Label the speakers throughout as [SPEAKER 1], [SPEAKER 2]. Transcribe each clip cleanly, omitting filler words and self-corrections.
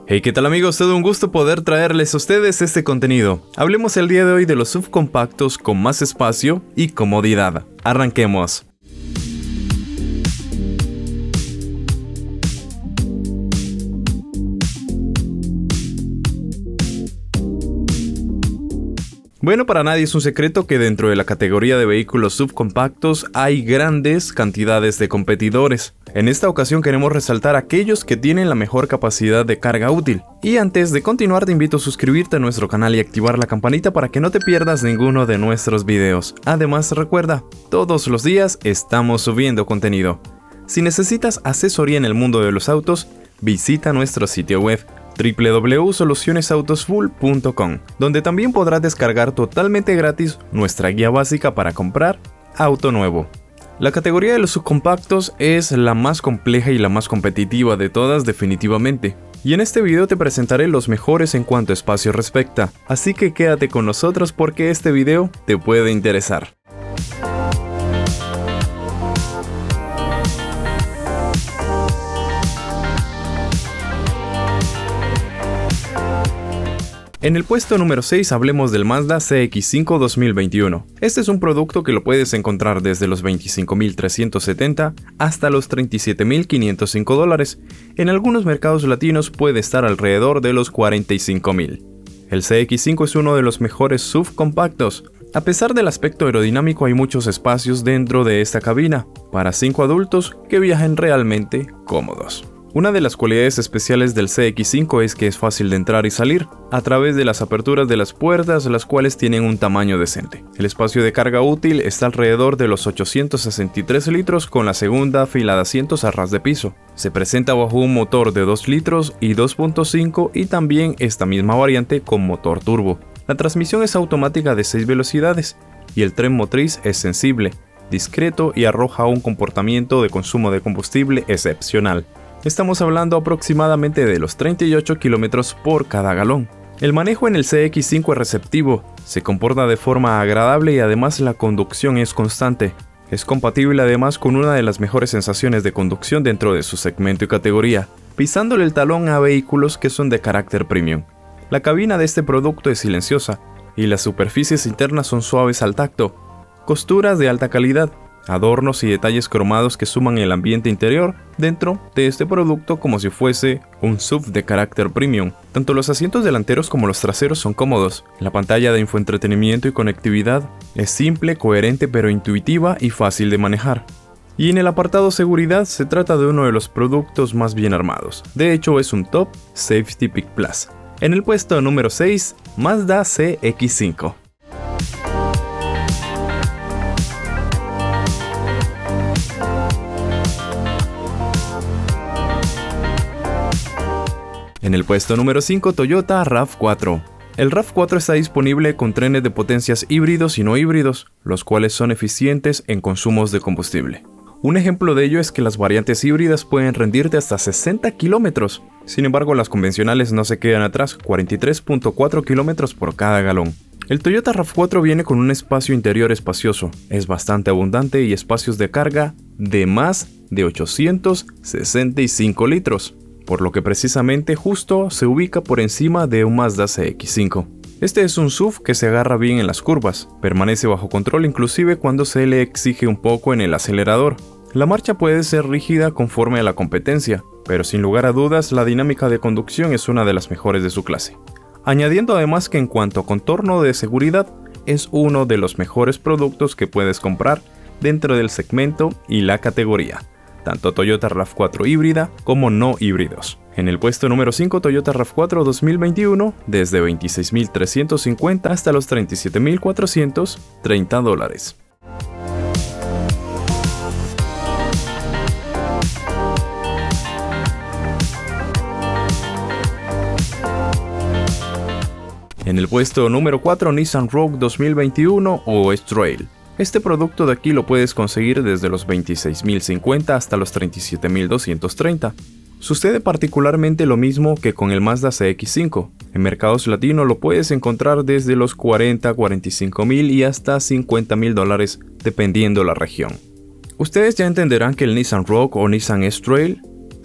[SPEAKER 1] Hey, ¿qué tal amigos? Todo un gusto poder traerles a ustedes este contenido. Hablemos el día de hoy de los subcompactos con más espacio y comodidad. Arranquemos. Bueno, para nadie es un secreto que dentro de la categoría de vehículos subcompactos hay grandes cantidades de competidores. En esta ocasión queremos resaltar aquellos que tienen la mejor capacidad de carga útil. Y antes de continuar te invito a suscribirte a nuestro canal y activar la campanita para que no te pierdas ninguno de nuestros videos. Además recuerda, todos los días estamos subiendo contenido. Si necesitas asesoría en el mundo de los autos, visita nuestro sitio web www.solucionesautosfull.com, donde también podrás descargar totalmente gratis nuestra guía básica para comprar auto nuevo. La categoría de los subcompactos es la más compleja y la más competitiva de todas definitivamente, y en este video te presentaré los mejores en cuanto a espacio respecta, así que quédate con nosotros porque este video te puede interesar. En el puesto número 6 hablemos del Mazda CX-5 2021. Este es un producto que lo puedes encontrar desde los $25.370 hasta los $37.505. En algunos mercados latinos puede estar alrededor de los $45.000. El CX-5 es uno de los mejores subcompactos. A pesar del aspecto aerodinámico, hay muchos espacios dentro de esta cabina para 5 adultos que viajen realmente cómodos. Una de las cualidades especiales del CX-5 es que es fácil de entrar y salir a través de las aperturas de las puertas, las cuales tienen un tamaño decente. El espacio de carga útil está alrededor de los 863 litros con la segunda fila de asientos a ras de piso. Se presenta bajo un motor de 2 litros y 2.5 y también esta misma variante con motor turbo. La transmisión es automática de 6 velocidades y el tren motriz es sensible, discreto y arroja un comportamiento de consumo de combustible excepcional. Estamos hablando aproximadamente de los 38 km por cada galón. El manejo en el CX-5 es receptivo, se comporta de forma agradable y además la conducción es constante. Es compatible además con una de las mejores sensaciones de conducción dentro de su segmento y categoría, pisándole el talón a vehículos que son de carácter premium. La cabina de este producto es silenciosa y las superficies internas son suaves al tacto, costuras de alta calidad, adornos y detalles cromados que suman el ambiente interior dentro de este producto como si fuese un SUV de carácter premium. Tanto los asientos delanteros como los traseros son cómodos. La pantalla de infoentretenimiento y conectividad es simple, coherente pero intuitiva y fácil de manejar. Y en el apartado seguridad se trata de uno de los productos más bien armados. De hecho es un Top Safety Pick Plus. En el puesto número 6, Mazda CX-5. En el puesto número 5, Toyota RAV4. El RAV4 está disponible con trenes de potencias híbridos y no híbridos, los cuales son eficientes en consumos de combustible. Un ejemplo de ello es que las variantes híbridas pueden rendirte hasta 60 kilómetros. Sin embargo, las convencionales no se quedan atrás, 43.4 kilómetros por cada galón. El Toyota RAV4 viene con un espacio interior espacioso, es bastante abundante y espacios de carga de más de 865 litros. Por lo que precisamente justo se ubica por encima de un Mazda CX-5. Este es un SUV que se agarra bien en las curvas, permanece bajo control inclusive cuando se le exige un poco en el acelerador. La marcha puede ser rígida conforme a la competencia, pero sin lugar a dudas la dinámica de conducción es una de las mejores de su clase. Añadiendo además que en cuanto a contorno de seguridad, es uno de los mejores productos que puedes comprar dentro del segmento y la categoría. Tanto Toyota RAV4 híbrida como no híbridos. En el puesto número 5, Toyota RAV4 2021, desde $26.350 hasta los $37.430. En el puesto número 4, Nissan Rogue 2021 o S-Trail. Este producto de aquí lo puedes conseguir desde los $26.050 hasta los $37.230. Sucede particularmente lo mismo que con el Mazda CX-5. En mercados latinos lo puedes encontrar desde los $40.000, $45.000 y hasta $50.000 dependiendo la región. Ustedes ya entenderán que el Nissan Rogue o Nissan S-Trail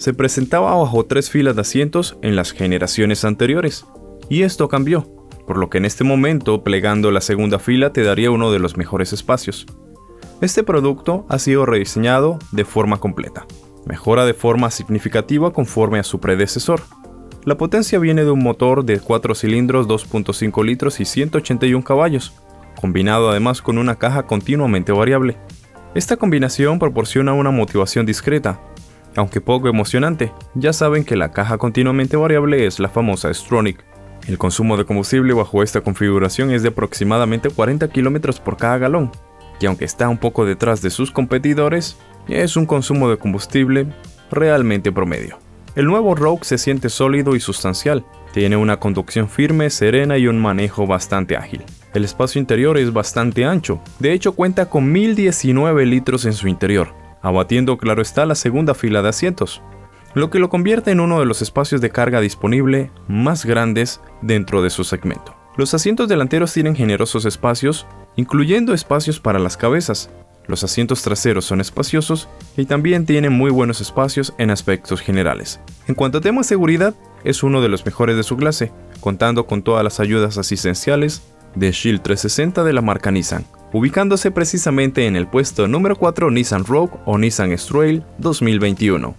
[SPEAKER 1] se presentaba bajo 3 filas de asientos en las generaciones anteriores, y esto cambió, por lo que en este momento plegando la segunda fila te daría uno de los mejores espacios. Este producto ha sido rediseñado de forma completa, mejora de forma significativa conforme a su predecesor. La potencia viene de un motor de 4 cilindros 2.5 litros y 181 caballos, combinado además con una caja continuamente variable. Esta combinación proporciona una motivación discreta, aunque poco emocionante. Ya saben que la caja continuamente variable es la famosa Stronach. El consumo de combustible bajo esta configuración es de aproximadamente 40 km por cada galón, y aunque está un poco detrás de sus competidores, es un consumo de combustible realmente promedio. El nuevo Rogue se siente sólido y sustancial, tiene una conducción firme, serena y un manejo bastante ágil. El espacio interior es bastante ancho, de hecho cuenta con 1019 litros en su interior, abatiendo claro está la segunda fila de asientos, lo que lo convierte en uno de los espacios de carga disponible más grandes dentro de su segmento. Los asientos delanteros tienen generosos espacios, incluyendo espacios para las cabezas. Los asientos traseros son espaciosos y también tienen muy buenos espacios en aspectos generales. En cuanto a temas de seguridad, es uno de los mejores de su clase, contando con todas las ayudas asistenciales de Shield 360 de la marca Nissan, ubicándose precisamente en el puesto número 4 Nissan Rogue o Nissan X-Trail 2021.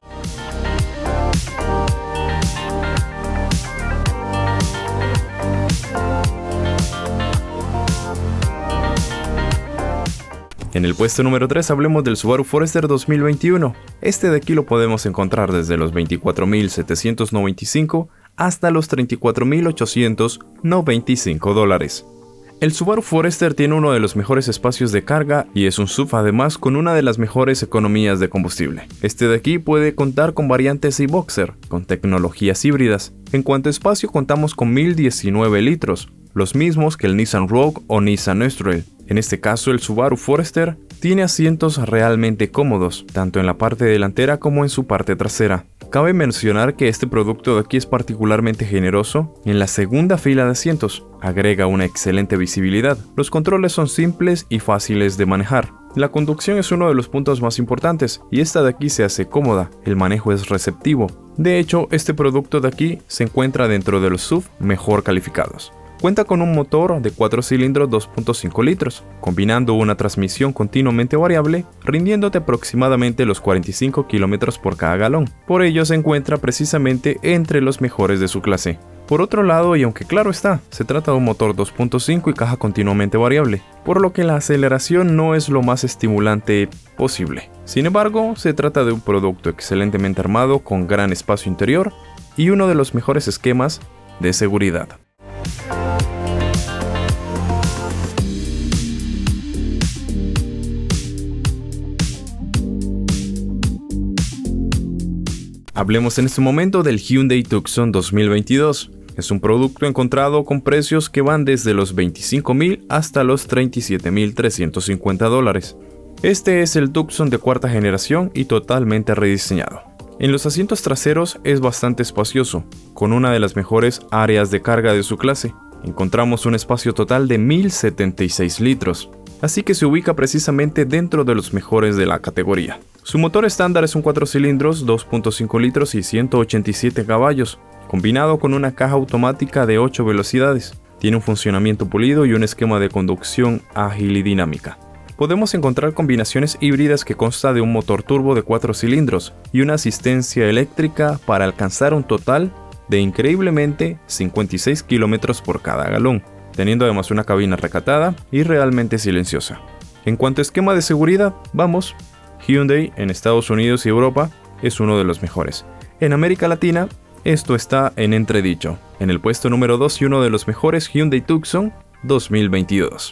[SPEAKER 1] En el puesto número 3 hablemos del Subaru Forester 2021. Este de aquí lo podemos encontrar desde los $24,795 hasta los $34,895. El Subaru Forester tiene uno de los mejores espacios de carga y es un SUV además con una de las mejores economías de combustible. Este de aquí puede contar con variantes e-Boxer, con tecnologías híbridas. En cuanto a espacio contamos con 1019 litros, los mismos que el Nissan Rogue o Nissan X-Trail. En este caso el Subaru Forester tiene asientos realmente cómodos, tanto en la parte delantera como en su parte trasera. Cabe mencionar que este producto de aquí es particularmente generoso en la segunda fila de asientos, agrega una excelente visibilidad, los controles son simples y fáciles de manejar. La conducción es uno de los puntos más importantes y esta de aquí se hace cómoda, el manejo es receptivo. De hecho, este producto de aquí se encuentra dentro de los SUV mejor calificados. Cuenta con un motor de 4 cilindros 2.5 litros, combinando una transmisión continuamente variable, rindiéndote aproximadamente los 45 km por cada galón. Por ello se encuentra precisamente entre los mejores de su clase. Por otro lado, y aunque claro está, se trata de un motor 2.5 y caja continuamente variable, por lo que la aceleración no es lo más estimulante posible. Sin embargo, se trata de un producto excelentemente armado con gran espacio interior y uno de los mejores esquemas de seguridad. Hablemos en este momento del Hyundai Tucson 2022. Es un producto encontrado con precios que van desde los $25,000 hasta los $37,350. Este es el Tucson de cuarta generación y totalmente rediseñado. En los asientos traseros es bastante espacioso, con una de las mejores áreas de carga de su clase. Encontramos un espacio total de 1076 litros, así que se ubica precisamente dentro de los mejores de la categoría. Su motor estándar es un 4 cilindros, 2.5 litros y 187 caballos, combinado con una caja automática de 8 velocidades. Tiene un funcionamiento pulido y un esquema de conducción ágil y dinámica. Podemos encontrar combinaciones híbridas que consta de un motor turbo de 4 cilindros y una asistencia eléctrica para alcanzar un total de increíblemente 56 km por cada galón, teniendo además una cabina recatada y realmente silenciosa. En cuanto a esquema de seguridad, vamos, Hyundai en Estados Unidos y Europa es uno de los mejores. En América Latina, esto está en entredicho. En el puesto número 2 y uno de los mejores Hyundai Tucson 2022.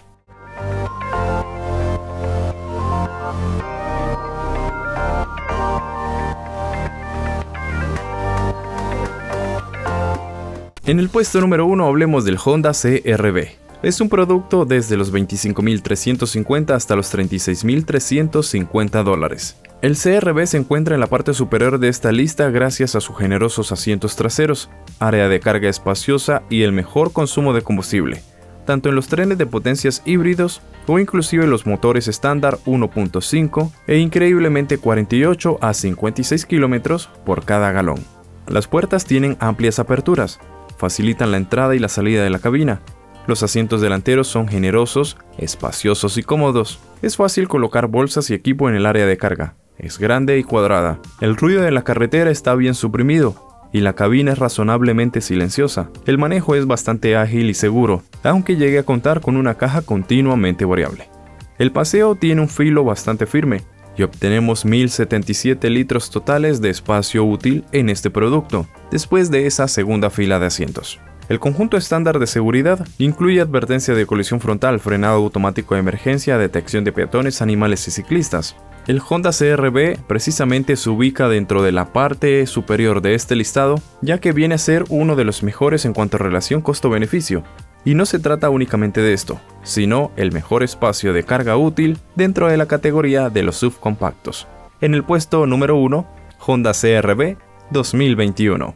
[SPEAKER 1] En el puesto número 1 hablemos del Honda CR-V. Es un producto desde los $25,350 hasta los $36,350. El CR-V se encuentra en la parte superior de esta lista gracias a sus generosos asientos traseros, área de carga espaciosa y el mejor consumo de combustible, tanto en los trenes de potencias híbridos o inclusive los motores estándar 1.5 e increíblemente 48 a 56 km por cada galón. Las puertas tienen amplias aperturas, facilitan la entrada y la salida de la cabina. Los asientos delanteros son generosos, espaciosos y cómodos. Es fácil colocar bolsas y equipo en el área de carga. Es grande y cuadrada. El ruido de la carretera está bien suprimido y la cabina es razonablemente silenciosa. El manejo es bastante ágil y seguro, aunque llegue a contar con una caja continuamente variable. El paseo tiene un filo bastante firme y obtenemos 1077 litros totales de espacio útil en este producto, después de esa segunda fila de asientos. El conjunto estándar de seguridad incluye advertencia de colisión frontal, frenado automático de emergencia, detección de peatones, animales y ciclistas. El Honda CR-V precisamente se ubica dentro de la parte superior de este listado, ya que viene a ser uno de los mejores en cuanto a relación costo-beneficio. Y no se trata únicamente de esto, sino el mejor espacio de carga útil dentro de la categoría de los subcompactos. En el puesto número 1, Honda CR-V 2021.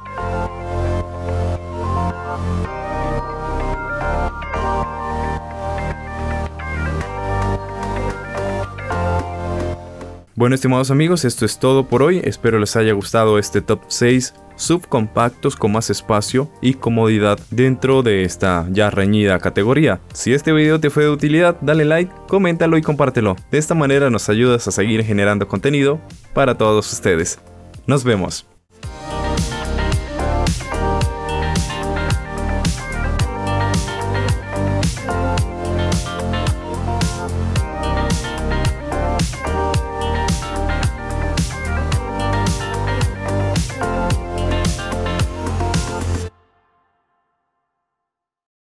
[SPEAKER 1] Bueno, estimados amigos, esto es todo por hoy. Espero les haya gustado este top 6 subcompactos con más espacio y comodidad dentro de esta ya reñida categoría. Si este video te fue de utilidad, dale like, coméntalo y compártelo. De esta manera nos ayudas a seguir generando contenido para todos ustedes. Nos vemos.